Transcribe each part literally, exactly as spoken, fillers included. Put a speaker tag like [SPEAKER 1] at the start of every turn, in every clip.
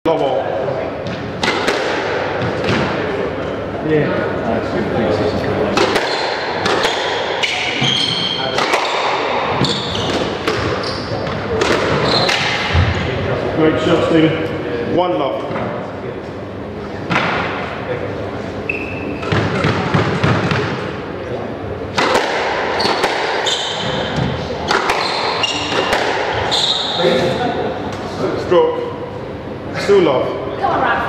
[SPEAKER 1] Lobo.
[SPEAKER 2] Yeah.
[SPEAKER 1] Great shot, Stephen. One love. Stroke. Two love.
[SPEAKER 3] Come on, Ralph.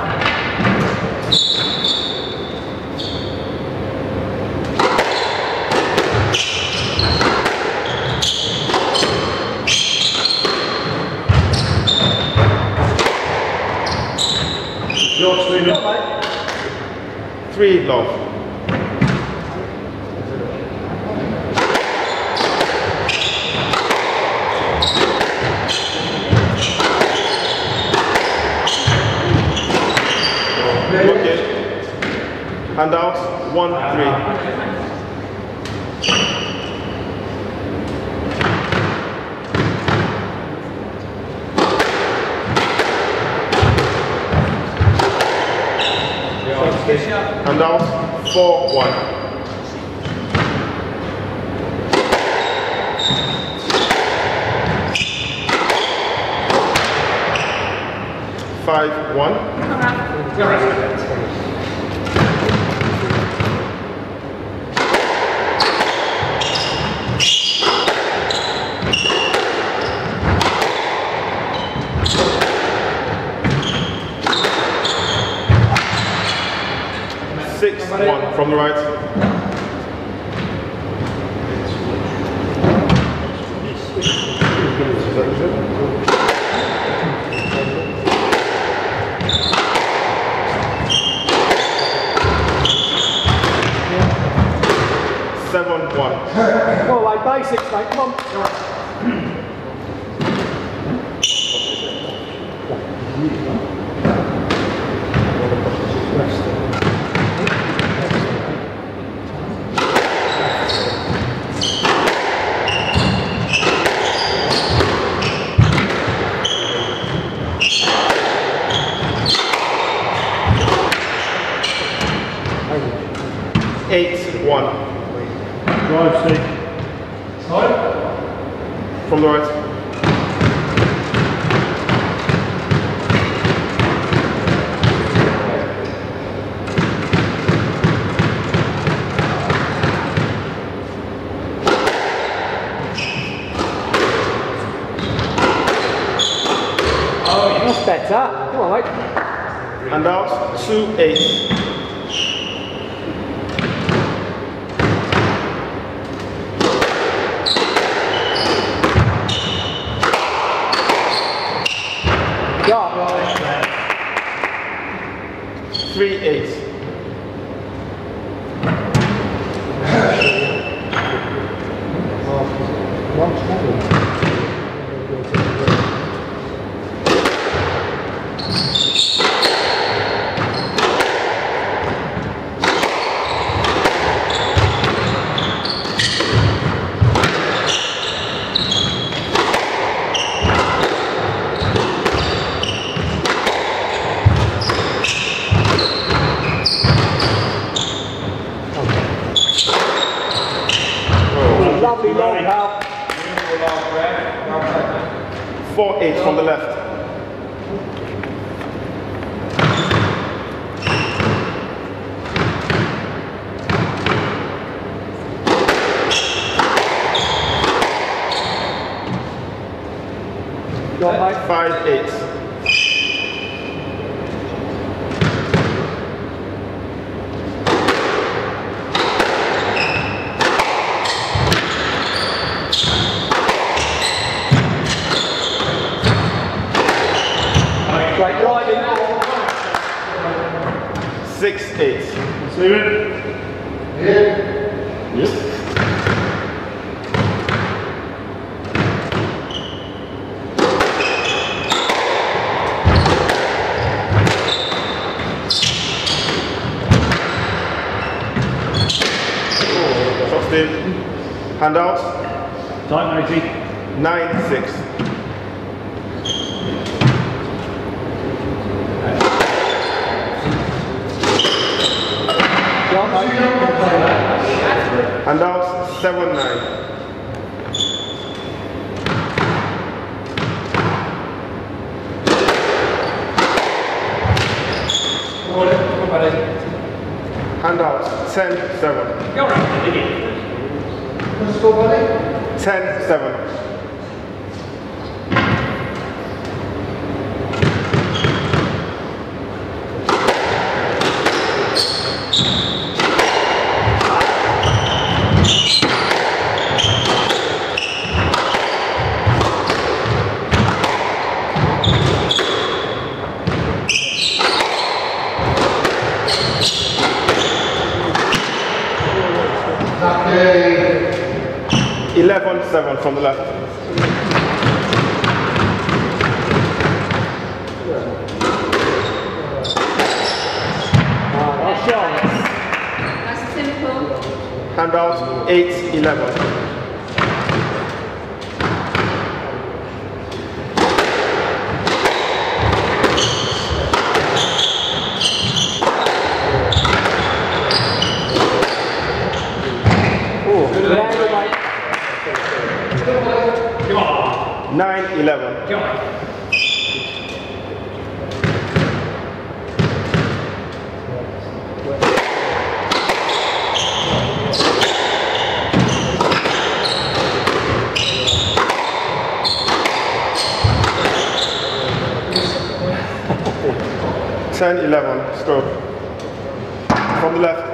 [SPEAKER 1] Shot, Stephen. Three love. Okay. Hand out. One, three. Hand out. Four, one. Five, one. Six, one from the right. Seven, one.
[SPEAKER 2] Well, like basics, mate. Come on.
[SPEAKER 1] Eight, one.
[SPEAKER 2] Drive, Steve.
[SPEAKER 1] From the right.
[SPEAKER 2] That's better. Come on, mate.
[SPEAKER 1] And out. Two, eight. Three, eight.
[SPEAKER 2] Lovely long, pal.
[SPEAKER 1] Four, eight from the left.
[SPEAKER 2] Go on, mate.
[SPEAKER 1] Five, eight.
[SPEAKER 2] Great driving.
[SPEAKER 1] Six, eight.
[SPEAKER 2] Stephen.
[SPEAKER 1] Yes. Shot, Steve. Hand out.
[SPEAKER 2] Tight, matey.
[SPEAKER 1] Nine, six. And out seven nine. Hand out ten seven.
[SPEAKER 2] Go right, begin.
[SPEAKER 3] What's the buddy?
[SPEAKER 1] ten seven. eleven seven from the left.
[SPEAKER 4] That's simple.
[SPEAKER 1] Hand out eight eleven. nine eleven.
[SPEAKER 2] Come on.
[SPEAKER 1] ten eleven. Stroke. From the left.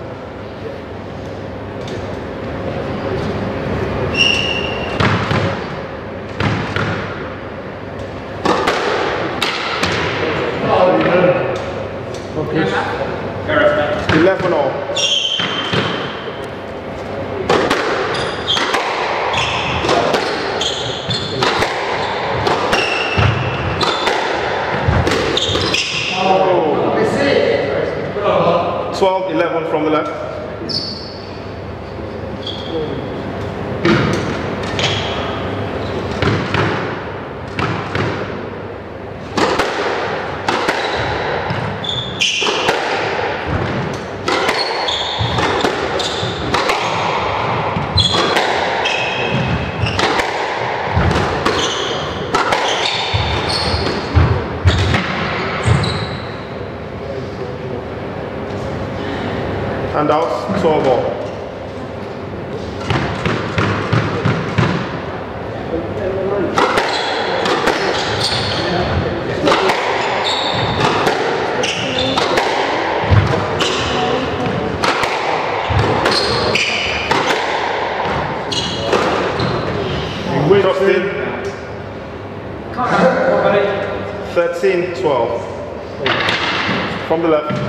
[SPEAKER 1] eleven all. Oh. twelve eleven from the left. And out twelve all. Justin. thirteen twelve. From the left.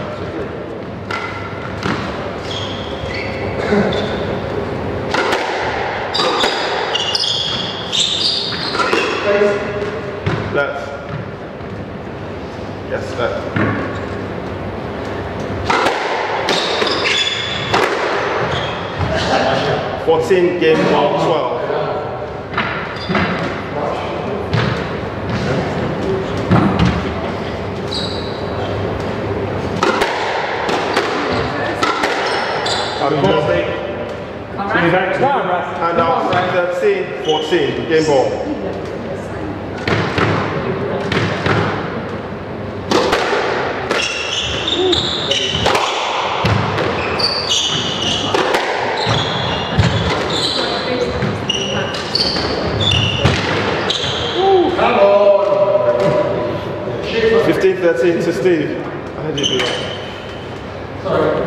[SPEAKER 1] Left. Yes, left. fourteen game ball twelve. And now thirteen fourteen game ball. fifteen thirteen to Steve. How did you do that?
[SPEAKER 3] Sorry.